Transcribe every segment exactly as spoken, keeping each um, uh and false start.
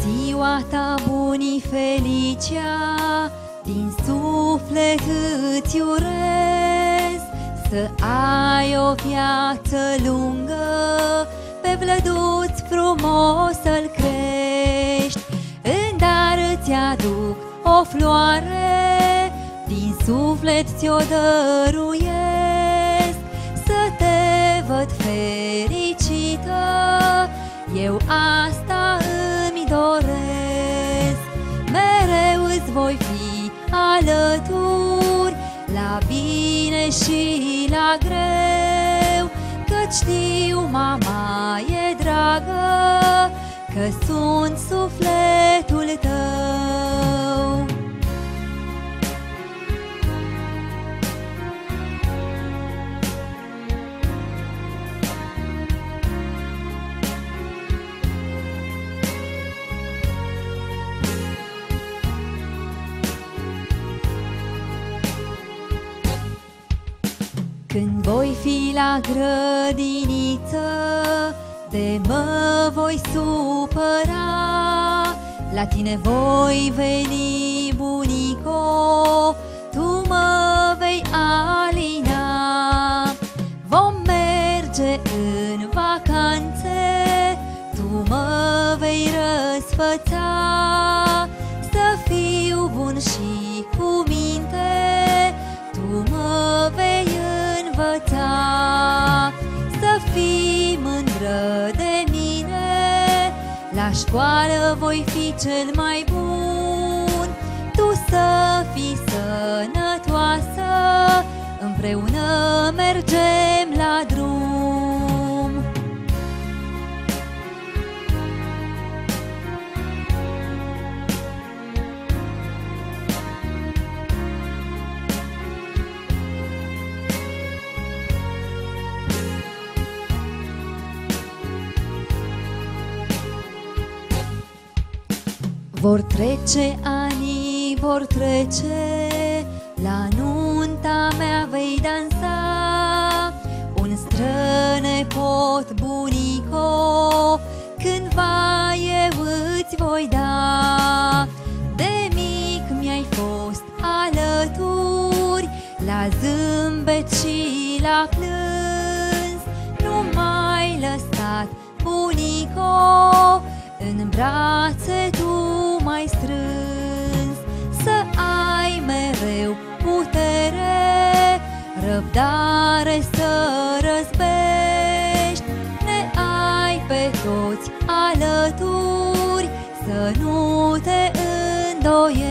ziua ta, bunii Felicia, din suflet îți urez să ai o viață lungă, pe vlăduț frumos să-l crești. În dar îți aduc o floare, din suflet ți-o dăruiesc, să te văd fericită, eu asta îmi doresc. Mereu îți voi fi alături, la bine și la greu, căci știu, mama e dragă, că sunt sufletul tău. Când voi fi la grădiniță, de mă voi supăra, la tine voi veni, bunico, tu mă vei alina. Vom merge în vacanțe, tu mă vei răsfăța, să fiu bun și cu minte, tu mă vei învăța. Să fii mândră de mine, la școală voi fi cel mai bun, tu să fii sănătoasă, împreună mergem la drum. Vor trece ani, vor trece, la nunta mea vei dansa, un strănepot, bunico, cândva eu îți voi da. De mic mi-ai fost alături, la zâmbet și la plâns, nu m-ai lăsat, bunico, în brațe tu m-ai strâns. Să ai mereu putere, răbdare să răzbești, ne ai pe toți alături, să nu te îndoiești.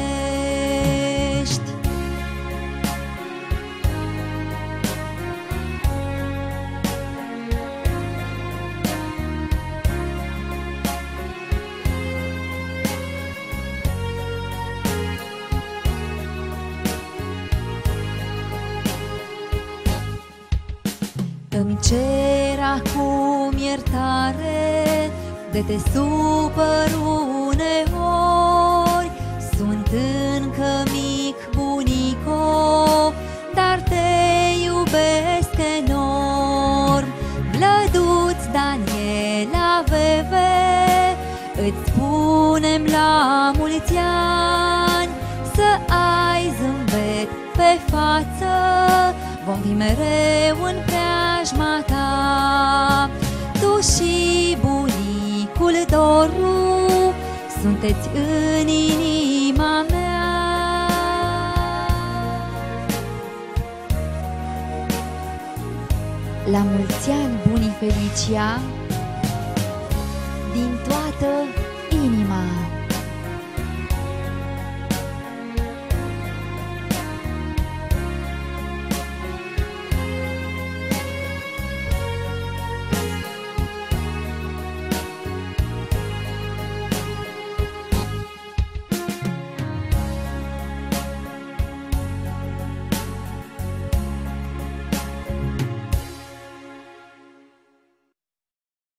Îmi cer acum iertare de te supăr uneori, sunt încă mic, bunico, dar te iubesc enorm. Vlăduț, Daniela, Veve, îți spunem la mulți ani, să ai zâmbet pe față, vom fi mereu în preajma ta. Tu și bunicul Doru sunteți în inima mea. La mulți ani, bunii Felicia, din toată inima.